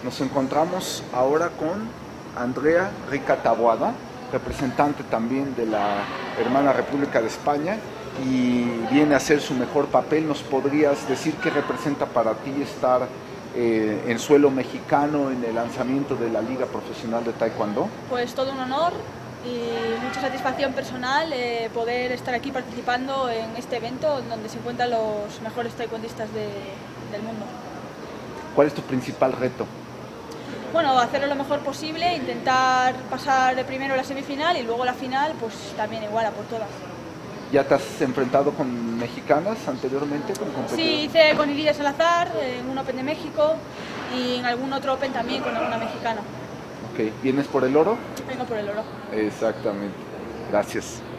Nos encontramos ahora con Andrea Rica Taboada, representante también de la hermana República de España, y viene a hacer su mejor papel. ¿Nos podrías decir qué representa para ti estar en suelo mexicano en el lanzamiento de la Liga Profesional de Taekwondo? Pues todo un honor y mucha satisfacción personal poder estar aquí participando en este evento donde se encuentran los mejores taekwondistas del mundo. ¿Cuál es tu principal reto? Bueno, hacerlo lo mejor posible, intentar pasar de primero la semifinal y luego la final, pues también igual a por todas. ¿Ya te has enfrentado con mexicanas anteriormente? Sí, hice con Iria Salazar en un Open de México y en algún otro Open también con alguna mexicana. Ok, ¿vienes por el oro? Vengo por el oro. Exactamente. Gracias.